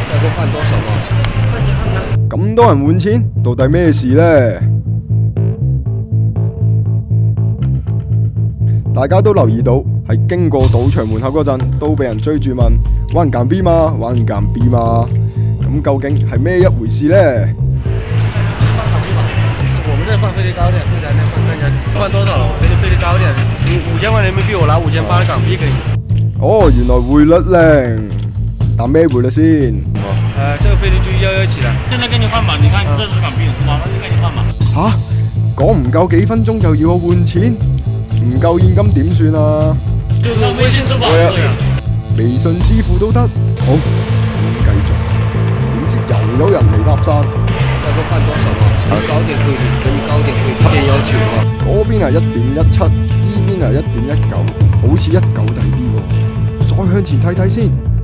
大哥換多少嘛？ 咁多人換錢，到底咩事呢？大家都留意到，係經過賭場門口嗰陣，都俾人追住問玩緊 B 嗎？玩緊 B 嗎？咁究竟係咩一回事呢？ 我們這放費率高點，會在那放看看換多少了？費率高一點，你5000塊人民幣，我拿5800港幣可以。 哦，原來匯率靚，但咩匯率先？ 這個費率就111起了。 現在給你換碼，你看這是港幣，馬上就給你換碼。 吓，講唔夠幾分鐘就要我換錢，唔夠現金點算啊？ 就是微信支付寶這樣。 微信支付都得，好，咁繼續。點知又有人嚟搭訕？ 大哥換多少嘛？你高點匯率，給你高點匯率點要求啊。 嗰邊係1.17，呢邊係1.19，好似19抵啲喎。再向前睇睇先。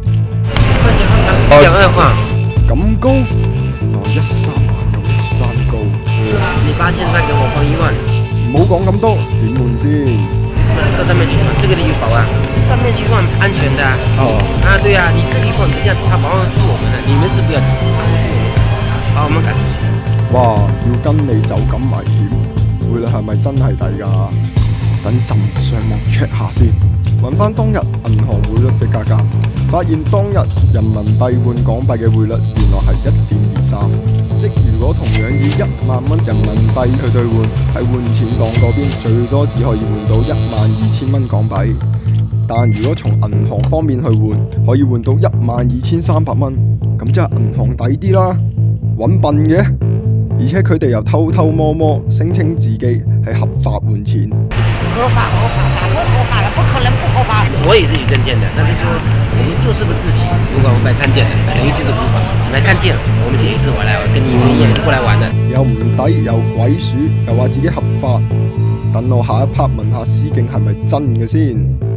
2.2換。 咁高？原來13萬又13高。 你8000再給我換1萬。 唔好講咁多，點換先？ 到上面去換，這個你有保啊？上面去換安全的啊。 哦。 啊，對啊，你是離譜，人家他保護住我們的，你們是不要保護住我們。好，我們趕出去。 哇！要跟你就咁危險，匯率係咪真係抵㗎？等陣上網 check 下先，揾翻當日銀行匯率嘅價格，發現當日人民幣換港幣嘅匯率原來係1.23，即如果同樣以1萬蚊人民幣去兌換，喺換錢檔嗰邊最多只可以換到12000蚊港幣，但如果從銀行方面去換，可以換到12300蚊，咁即係銀行抵啲啦，揾笨嘅。而且佢哋又偷偷摸摸聲稱自己係合法換錢。 合法，咋不合法了？不可能不合法。 我也是有證件的，但是說我們做事不自信，如果我們被看見了，等於就是違法。我們看見了，我們這一次回來，我跟你也是過來玩的。 又唔抵，又鬼鼠，又話自己合法。等我下一 part 問下司警係咪真嘅先。